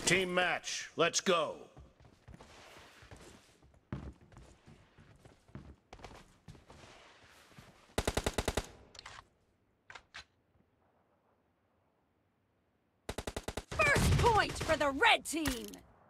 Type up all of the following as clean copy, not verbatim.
Team match, let's go. First point for the red team!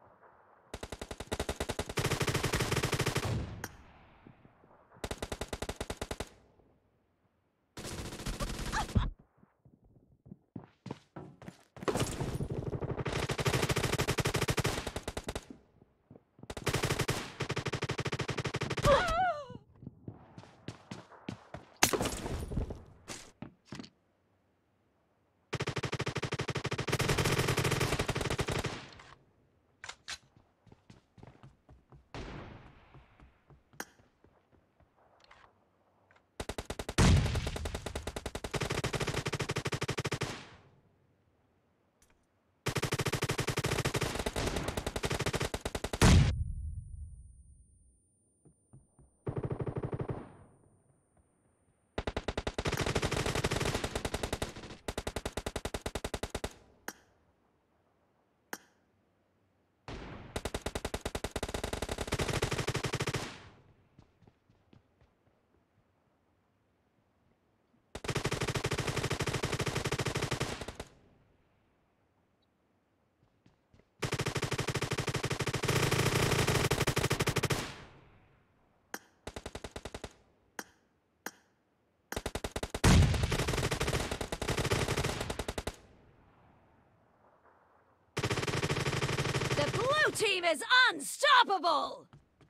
The blue team is unstoppable!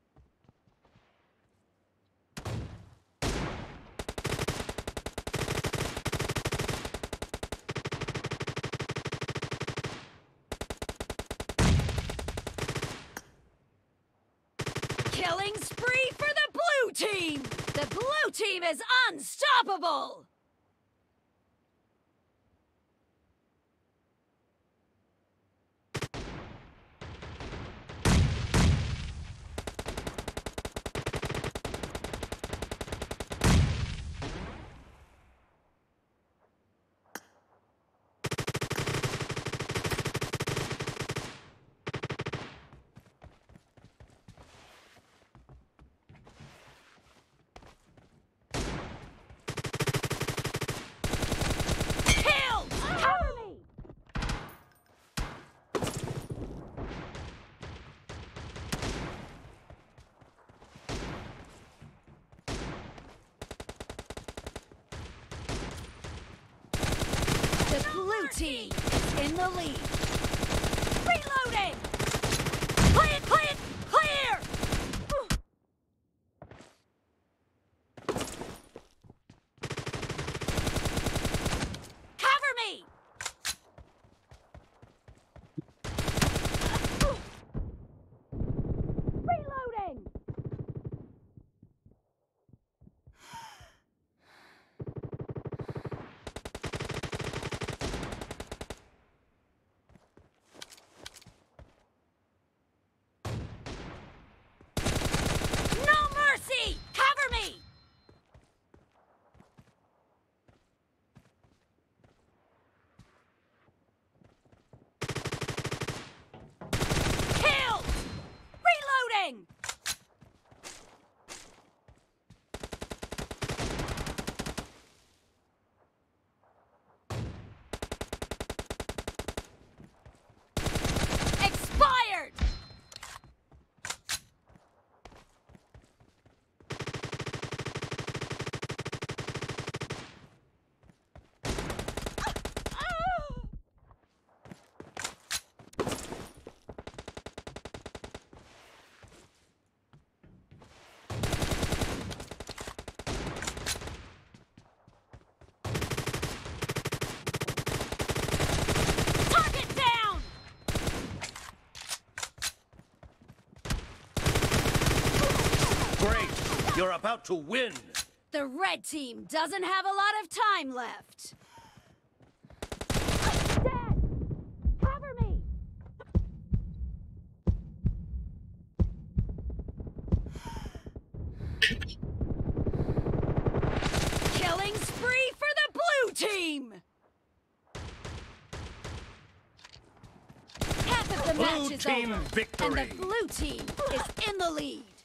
Killing spree for the blue team! The blue team is unstoppable! The blue team is in the lead. Reloading! Play it, clear! Cover me! Reloading! Expired! Great! You're about to win! The red team doesn't have a lot of time left. Dead! Cover me! Killing spree for the blue team! Half of the Blue match is team over, victory. and the blue team is in the lead.